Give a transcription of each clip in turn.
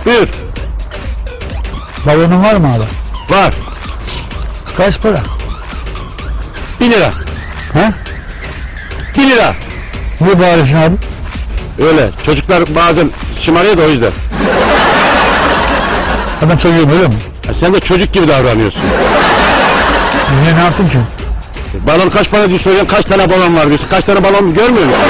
Buyur. Balonun var mı abi? Var. Kaç para? 1 lira. He? 1 lira. Niye bağırıyorsun abi? Öyle. Çocuklar bazen şımarıyor da o yüzden. Ben çocuğum öyle mi? Sen de çocuk gibi davranıyorsun. Niye, ne yaptım ki? Balon kaç para diye soruyorsun, kaç tane balon var diyorsun, kaç tane balon görmüyor musun?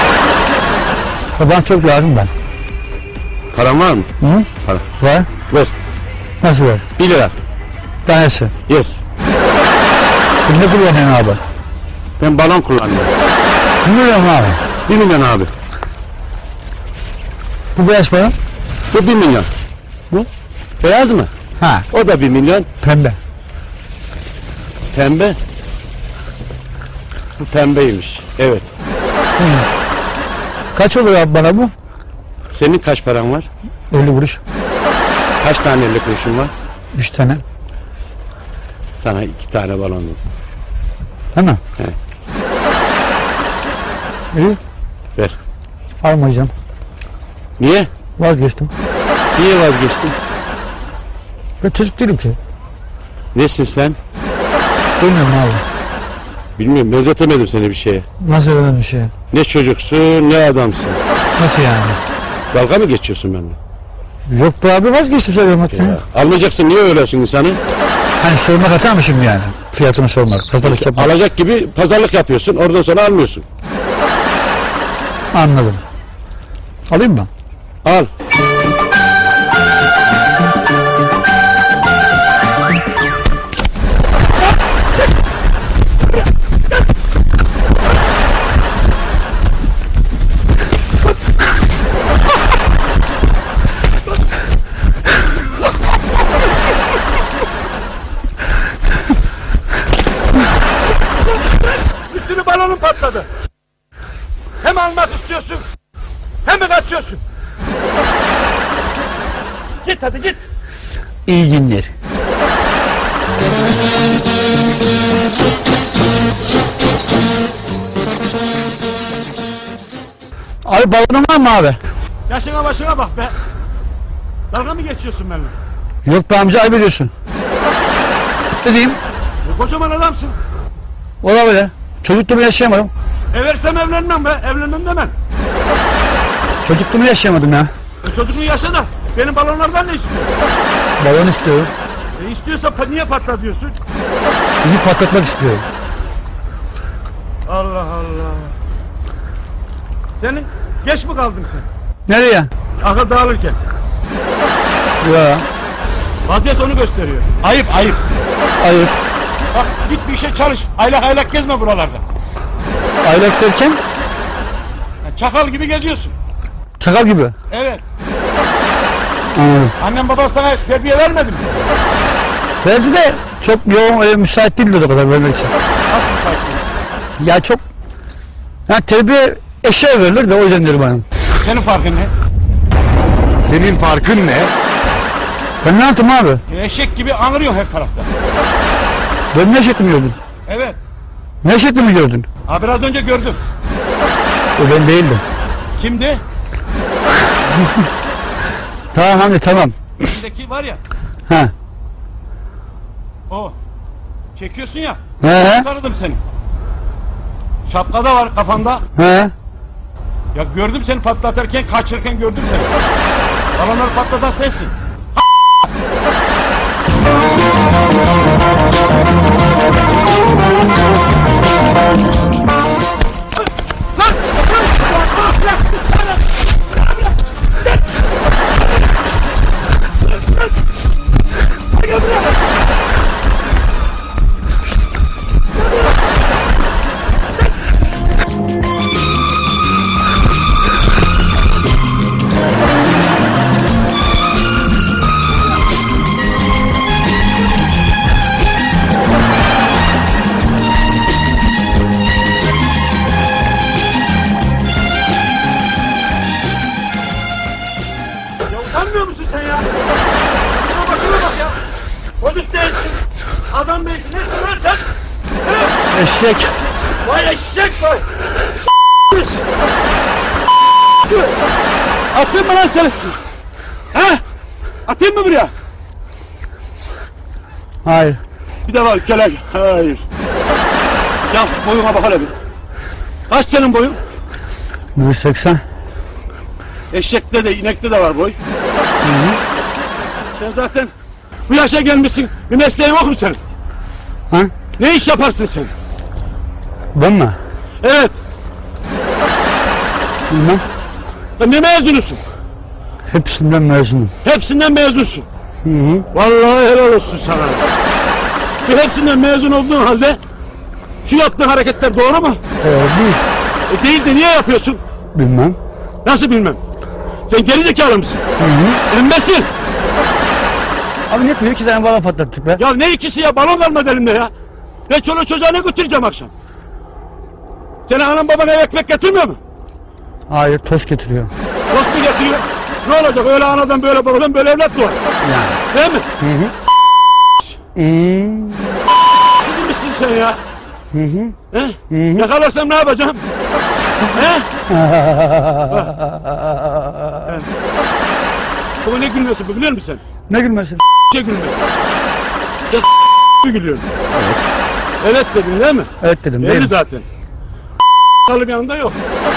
Bana çok lazım ben. Paran var mı? Hı? Para. Var. Ver. Nasıl var? 1 lira. Tanesi. Yes. Sen ne kullanıyorsun abi? Ben balon kullanıyorum. Bilmiyorum abi. 1 milyon abi. Bu beyaz para? Bu 1 milyon. Bu? Beyaz mı? Ha. O da 1 milyon. Pembe. Pembe. Bu pembeymiş. Evet. Kaç olur abi bana bu? Senin kaç paran var? 50 kuruş. Kaç tane 50 kuruşun var? 3 tane. Sana 2 tane balon ver. Değil mi? He. İyi. Ver. Almayacağım. Niye? Vazgeçtim. Niye vazgeçtin? Ben çocuk değilim ki. Nesin sen? Bilmiyorum abi. Bilmiyorum, benzetemedim seni bir şeye. Nasıl öyle bir şey? Ne çocuksun, ne adamsın. Nasıl yani? Dalga mı geçiyorsun benimle? Yok be abi, vazgeçtim söylüyorum hatta. Almayacaksın, niye öylesin insanı? Hani sormak hata mı şimdi yani? Fiyatını sormak. Pazarlık yapmak. Alacak gibi pazarlık yapıyorsun, oradan sonra almıyorsun. Anladım. Alayım mı? Al. Bir sürü balonun patladı. Hem almak istiyorsun, hem de kaçıyorsun. Git hadi git. İyi günler. Abi balonun var mı abi? Yaşına başına bak be. Dalga mı geçiyorsun benimle? Yok be amca, ayıp ediyorsun. Ne diyeyim? Kocaman adamsın. Olabilir. Çocukluğumu yaşayamadım. Eversem evlenmem be, evlenmem demem. Çocukluğumu yaşayamadım ya. Çocukluğu yaşa da benim balonlardan ne istiyor? Balon istiyorum. İstiyorsa niye patla diyorsun? Bunu patlatmak istiyorum. Allah Allah. Senin geç mi kaldın sen? Nereye? Akıl dağılırken. Ya. Vaziyet onu gösteriyor. Ayıp, ayıp. Ayıp. Bak git bir işe çalış. Aylak aylak gezme buralarda. Aylak derken? Ya çakal gibi geziyorsun. Çakal gibi. Evet. Anladım. Annem baban sana terbiye vermedi mi? Verdi de çok yoğun, öyle müsait değildi o kadar vermek için. Nasıl müsait değil? Ya çok... Ya terbiye eşya verilir de o yüzden diyorum bana. Senin farkın ne? Senin farkın ne? Ben ne yaptım abi? Eşek gibi anırıyor her tarafta. Ben ne eşitli mi gördün? Evet. Ne eşitli mi gördün? Ha biraz önce gördüm. O ben değildim. Kimdi? Tamam Hamdi, tamam. Elindeki var ya. Ha. O. Çekiyorsun ya. He. Tanıdım seni. Şapka da var kafanda. He. Ya gördüm seni patlatırken, kaçırırken gördüm seni. Balonları patlatan sensin. Utanmıyor musun sen ya? Başına bak ya. Çocuk değilsin. Adam değilsin. Nesin lan sen? He? Eşek. Vay eşek vay. Atayım mı lan seni? Ha? Atayım mı buraya? Hayır. Bir de var kelek. Hayır. Ya şu boyuna bak hele bir. Kaç senin boyun? 180. Eşekte de inekte de var boy. Sen zaten bu yaşa gelmişsin. Bir mesleğin yok mu senin? Ha? Ne iş yaparsın sen? Ben mi? Evet. Bilmem. Ne mezunusun? Hepsinden mezunum. Hepsinden mezunsun. Hı hı. Vallahi helal olsun sana. Bir hepsinden mezun olduğun halde şu yaptığın hareketler doğru mu? Değil. Değil de niye yapıyorsun? Bilmem. Nasıl bilmem. Sen geri zekalı mısın? Embesil. Abi ne yapıyor? 2 tane balon patlattık be. Ya ne ikisi ya, balon kalmadı elimde ya. Ne çoluğu çocuğa ne götüreceğim akşam? Senin anan baban eve ekmek getirmiyor mu? Hayır, toz getiriyor. Nasıl mu getiriyor? Ne olacak, öyle anadan böyle babadan böyle evlat doğar. Yani. Değil mi? Hı hı. Sizin misin sen ya? Hı hı. He? Yakalarsam ne yapacağım? He? Baba ne gülmüyorsun bu, biliyor musun sen? Ne gülmesin? Şey gülmüyorsun. Ya mi gülüyorsun? Evet dedin değil mi? Evet dedim, Belli değil mi? zaten. Kalıp yanında yok.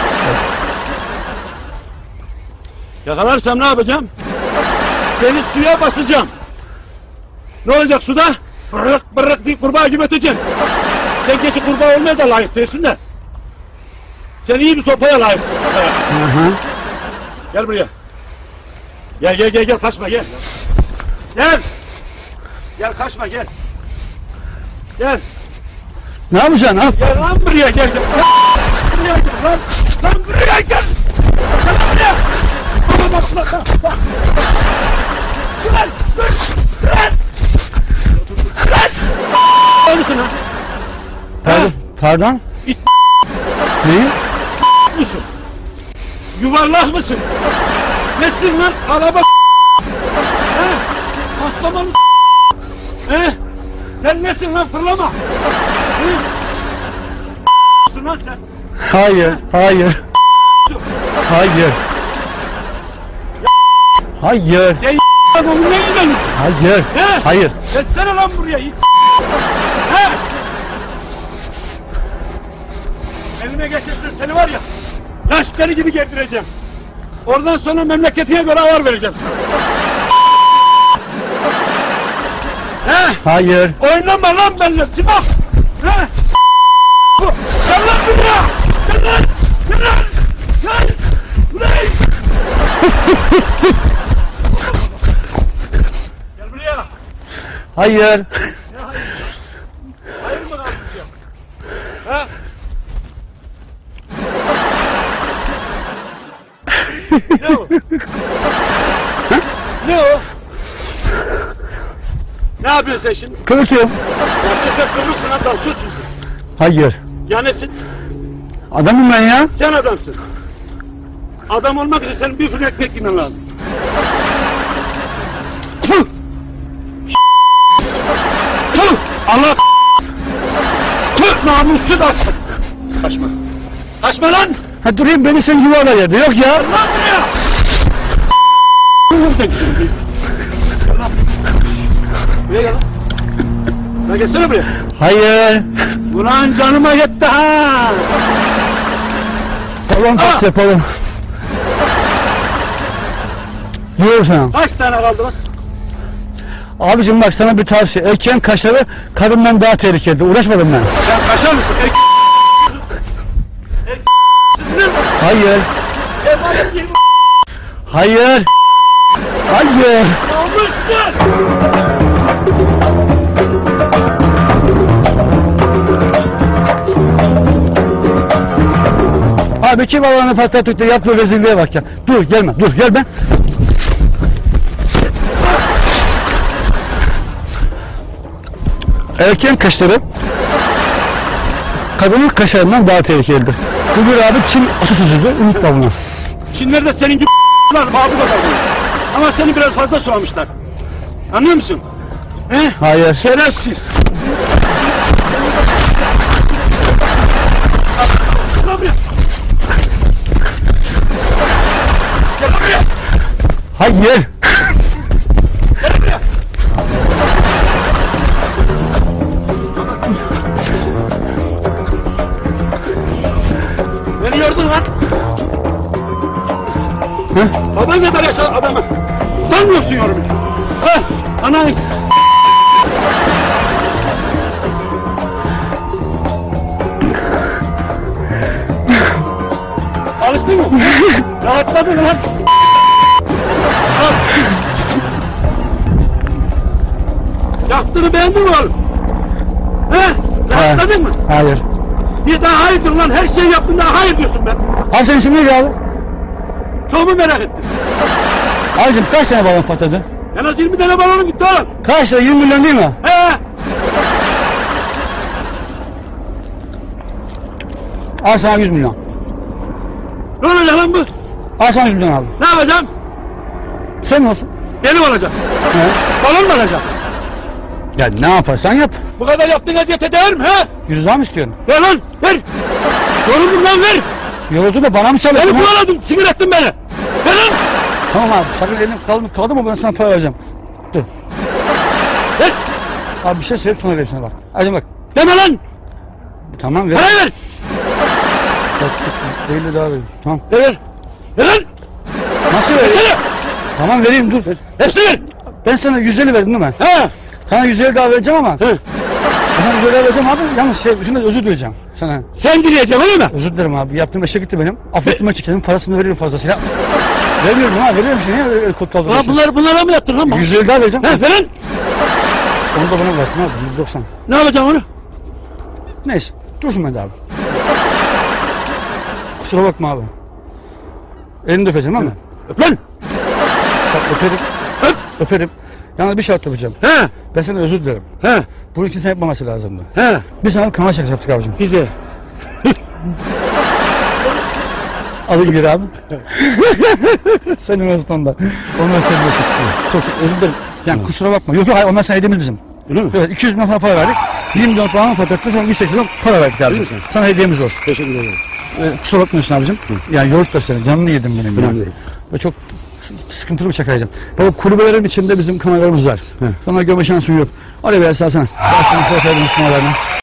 Yakalarsam ne yapacağım? Seni suya basacağım. Ne olacak suda? Bırık bırık diye kurbağa gibi öteceksin. Sen geçi kurbağa olmaya da layık değilsin de. Sen iyi bir sopaya layıksın, sopaya. Hı hı. Gel buraya. Gel kaçma gel. Gel. Gel kaçma gel. Gel. Ne yapacaksın? Al. Gel lan buraya gel. Buraya gel lan. Lan buraya gel. Gel buraya. Baba bak. Gel. Gel. Gel. Mısın ha? Pardon. Pardon? İt Neyi? mısın? Yuvarlak mısın? Nesin lan? Araba he? Paslamalı he? Sen nesin lan, fırlama? He? Lan sen? Hayır. Hayır. Hayır. Hayır. Sen onunla gider misin? Hayır. He? Hayır. Geçsene lan buraya. He? Elime geçirsin seni var ya. Yaş deli gibi gerdireceğim. Oradan sonra memleketine göre ayar vereceğim sana. He? Hayır. Oynama lan benimle Sivas! He? Bu! Gel lan buraya! Gel lan! Gel lan! Gel! Buraya! Gel buraya! Hayır. Ne hayır? Hayır mı kaldı ya? He? Ne o? Ne o? Ne yapıyorsun sen şimdi? Kırıtıyorum. Ya sen kıvrıksın hatta, sussun sen. Hayır. Ya nesin? Adamım ben ya. Sen adamsın. Adam olmak için senin bir fırın ekmek yemen lazım. Tüh! Tüh! Allah! Tüh! Namussuz at! Kaçma. Kaçma lan! Ha durayım, beni sen yuvarla yerde. Yok ya. Lan buraya! Gel lan. Buraya gel lan. Lan gelsene buraya. Hayır. Ulan canıma yetti ha! Balon Ah! kaç yapalım. Diyorum sana. Kaç tane kaldı lan? Abicim bak, sana bir tavsiye. Erkeğin kaşları kadından daha tehlikeli. Uğraşmadım ben. Sen kaşar mısın? Değil mi? Hayır. Emanet değil mi? Hayır. Hayır. Namussuz! Abi iki balonu patlattık da yaptığı rezilliğe bak ya. Dur gelme, dur gelme. Erkeğin kaşları kadının kaşlarından daha tehlikelidir. Bu bir abi Çin atasözüdür. Unutma bunu. Çinler de senin gibi lan babu da kalıyor. Ama seni biraz fazla soğamışlar. Anlıyor musun? He? Hayır. Şerefsiz. Lan buraya. Hayır. Baban kadar yaşa adamı. Utanmıyorsun yorum. Ha, anan. Alıştın mı? Rahatladın lan. Al. Yaptığını beğendin mi oğlum? He? Rahatladın mı? Hayır. Bir daha hayır diyorsun lan. Her şey yaptın daha hayır diyorsun ben. Abi senin isim neydi abi? Çok mu merak ettin? Abicim kaç tane balon patladı? En az 20 tane balonun gitti oğlum. Kaç lira? 20 milyon değil mi? He? Al sana 100 milyon. Ne olacak lan bu? Al sana 100 milyon abi. Ne yapacağım? Senin olsun. Benim olacak. He? Balon mu alacak? Ya ne yaparsan yap. Bu kadar yaptığın eziyete değer mi he? 100 daha mı istiyorsun? Ver lan ver. Yoruldum lan ver. Yoruldun da bana mı çalıştın? Seni ha? kovaladım sinir ettin beni. Ver lan. Tamam abi sakın elin kaldı mı ben sana para vereceğim. Dur. Ver. Abi bir şey söyleyip sonra vereyim sana bak. Hadi bak. Deme lan. Tamam ver. Parayı ver. Bak, 50 daha vereyim. Tamam. Ver. Ver lan. Nasıl vereyim? Versene. Tamam vereyim dur. Hepsini ver. Ben sana 150 verdim değil mi? He. Sana 150 daha vereceğim ama. He. Ben sana 150 daha vereceğim abi. Yalnız şimdi özür dileyeceğim sana. Sen dileyeceksin öyle mi? Özür dilerim abi. Yaptığım eşe gitti benim. Affettirme çekelim. Parasını veririm fazlasıyla. Vermiyorum ha. Veriyorum şimdi. Niye öyle kod Ulan bunlara mı yaptın lan? 150 daha vereceğim. He ver lan. Onu da bana versin abi. 190. Ne yapacaksın onu? Neyse. Dursun bende abi. Kusura bakma abi. Elini de öpeceğim ama. Öp lan. Bak öperim. Öp. Öperim. Yalnız bir şart yapacağım. He. Ben sana özür dilerim. He. Bunu kimse yapmaması lazımdı. He. Biz sana kanal şakası yaptık abicim. Bize. Alın geri abi. Senin olsun ondan. Onlar senin olsun. Çok özür dilerim. Yani kusura bakma. Yok hayır onlar sana hediyemiz bizim. Öyle mi? Evet 200 milyon para verdik. 20 milyon falan patlattı. Sonra 180 milyon para verdik abicim. Sana hediyemiz olsun. Teşekkür ederim. Kusura bakmıyorsun abicim. Yani yorup da seni. Canını yedim benim. Önemli ya. değil. Ve çok sıkıntılı bir şakaydı. Baba kulübelerin içinde bizim kanallarımız var. Sana görme şansın yok. Oraya bir el salsana. Ben sana fotoğraf edilmiş kanallarına.